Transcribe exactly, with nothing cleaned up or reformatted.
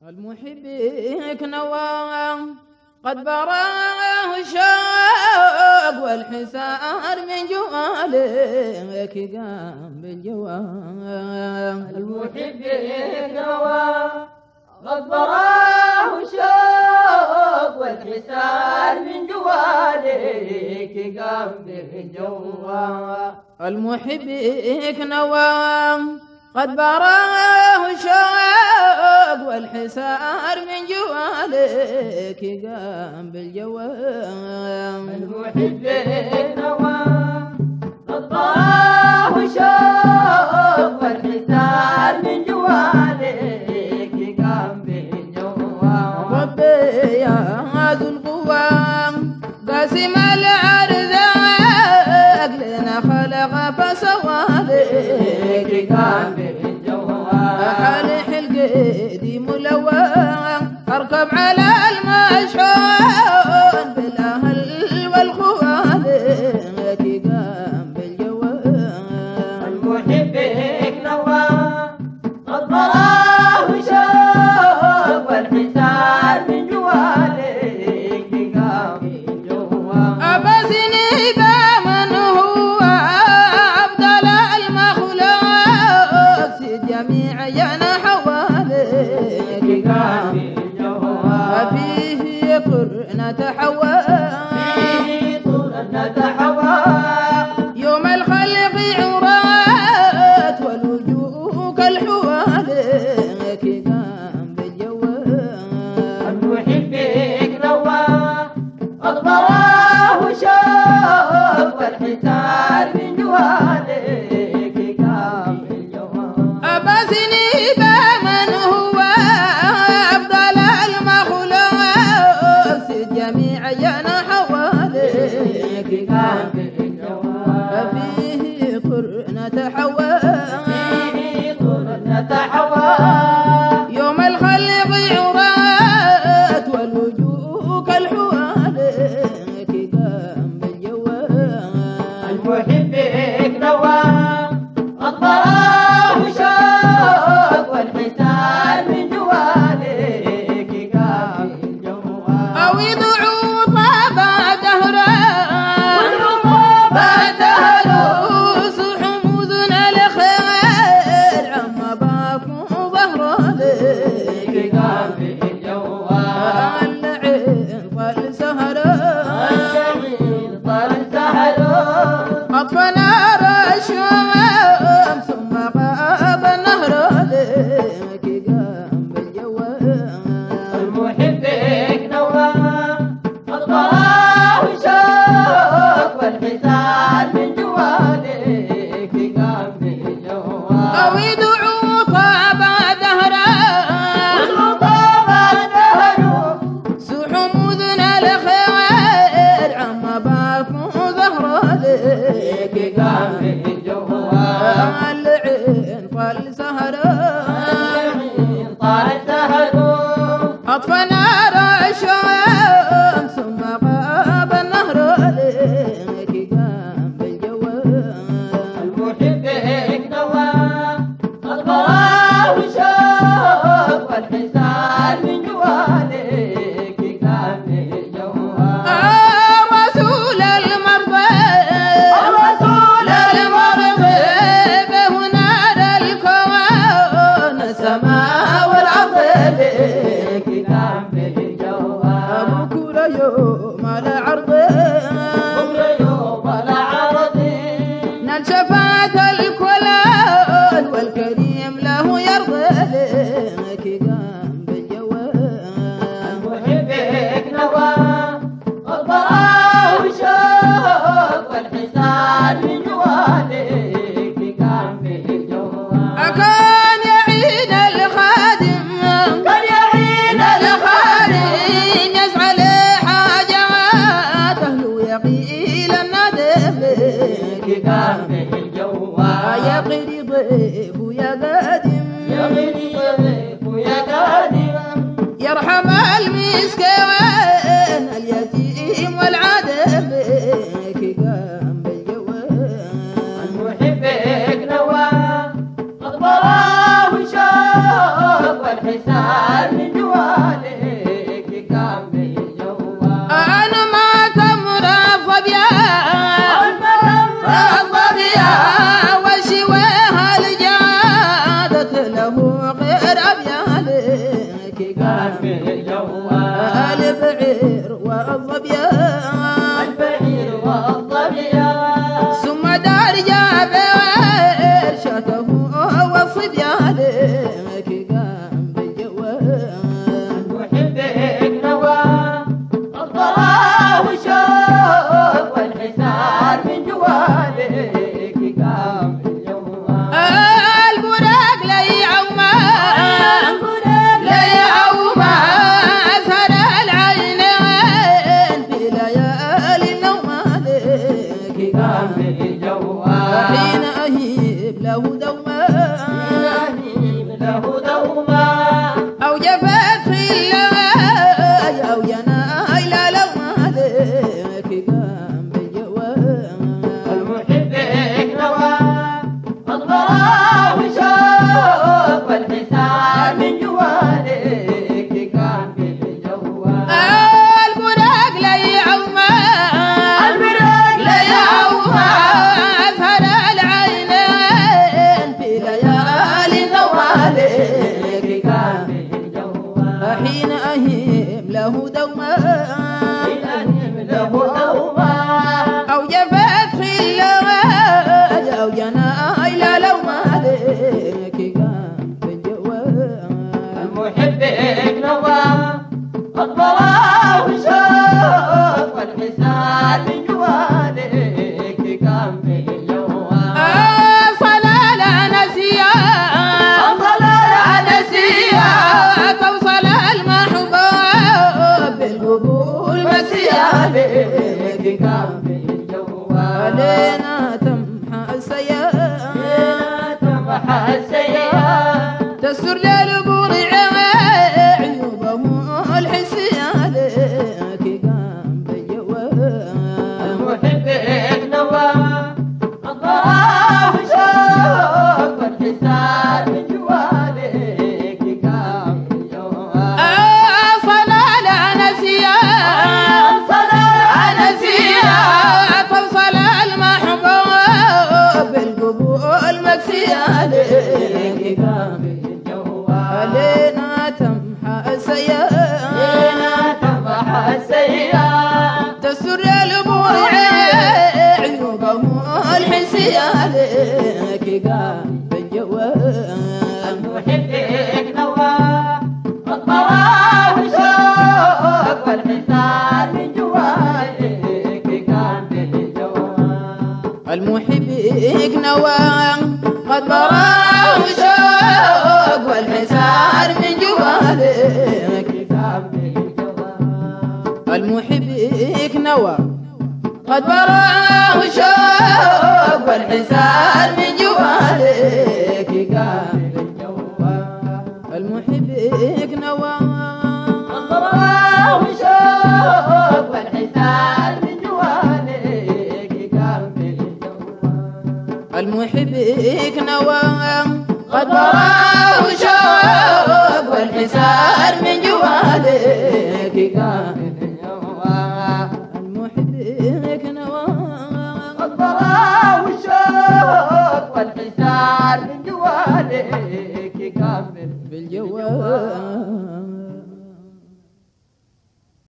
المحبك نواه قد براه الشوق والحسار من جوالك قام بالجوال. المحبك نواه قد براه الشوق والحسار من جوالك قام بالجوال. المحبك نواه قد براه الشوق والحسار من جوالك قام بالجوال. المحبك نواه قد براه الشوق والحسار من جوالك قام بالجوال. ربي يا ذو القوى قاسم الأرزاق لنا خلق فسوالك قام بالجوال. حالح القديم ملوى اركب على المشحون بالاهل والخوالك قام بالجوال. المحبك نواه قد براه شوق والحسار من جوالك قام بالجوال. أبسني بمن هو أفضل المخلوق سيد جميع جنى حوالك قام بالجوال. فيه قرنة حواء فيه قرنة حواء يوم الخلق عرات والوجوه كالحوالك قام بالجوال. المحبك نواه قد براه شوق والحسار من جوالك قام بالجوال. أبسني بمن هو أفضل المخلوق سيد جميع جنى حوالك قام بالجوال. فيه قرنة حواء فيه قرنة حواء يوم الخلق عرات والوجوه كالحوالك قام بالجوال. المحبك نواه قد براه شوق والحسار من جوالك قام بالجوال. أو يدعو طابع دهرا والعقوبة روس حمودنا الخير عم باكم ظهرالك قام بالجوال. اللعين طال سهرا الشعير طال سهره أطفى نار الشمس ثم غاب النهر لك قام بالجوال. المحبك نواه قد براه شوق والحسار من جوالك قام بالجوال. أو يدعو طابع دهرا والعقوبة دهره سحمودنا الخير عم باكم ظهرالك قام بالجوال. اللعين طال سهرا الشعير طال سهره أطفى نار الشمس ثم غاب النهر لك قام بالجوال. المحبك نواه قد براه شوق والحسار من جوالك قام بالجوال. رسول المرضى الرسول المرضى بهنا الكون السماء والأرض لك قام بالجوال. بكرة يوم العرض بكرة يوم العرض نال شفاعة الكلال والكريم له يرضى لك قام بالجوال. المحبك نواه قد براه شوق والحسار من جوالك قام بالجوال. أكان يعين الخادم كان يعين الخادم يسعى لحاجات أهله يقيل الندم لك قام بالجوال. يا قري ضيف ويا قادم يا غني ضيف ويا قادم يرحم المسكين اليتيم والعدم لك قام بالجوال. المحبك نواه قد براه شوق والحسار والحسان من جوالك كان بالجوال. أنا ما تمر الظبيا الظبيا وشويها الجادت له غير أبيالك كان بالجوال. البعير والظبيا البعير والظبيا ثم دار جابر شته وصبيانك قام بالجوال. محبك نوى الضراء والشوق والحسان من جوالك قام بالجوال. البراق لي عوما لي عوما أثر العينين في ليالي النوم عليك قام بالجوال. حين أهيب له دوما له دوما أو جفت في الليل أو ينايل لو عليك قام بالجوال. المحبك نوى الضراء والشوق والحسان من جوالك كان بالجوال. البراق لي عوما البراق لي عوما أثر العينين في ليالي نوالك كان بالجوال. حين أهيم له دوما له دوما أو جفت في الليل أو ينايل لو عليك قام بالجوال. المحبك نوى الضراء والشوق والحسان من جوالك كان بالجوال. صلال نسيا صلال نسيا توصل المحبوب بالقبول مسيالك كان بالجوال. علينا تمحى السيا تمحى السيئات تستر للبرع عيوبه الحسيالك قام بالجوال. المحبك نوى الضراء والشوق والحسان من جوالك كان بالجوال. صلال نسيا صلال نسيا توصل المحبوب بالقبول مكسيالك قام بالجوال. علينا تمحى السيئات تمحى السيئات تستر البرع عيوبه الحسيالك قام بالجوال. المحبك نوى الضراء والشوق والحسان من جوالك كان بالجوال. المحبك نوى قد براه الشوق والحسار من جوالك كان بالجوال. المحبك نوى قد براه الشوق والحسار من جوالك قام بالجوال. المحبك نوى الضراء والشوق والحسان من جوالك كان بالجوال. المحبك نوى قد براه الشوق والحسار من جوالك قام المحبك نوى الضراء والشوق والحسان من جوالك كامل بالجوال.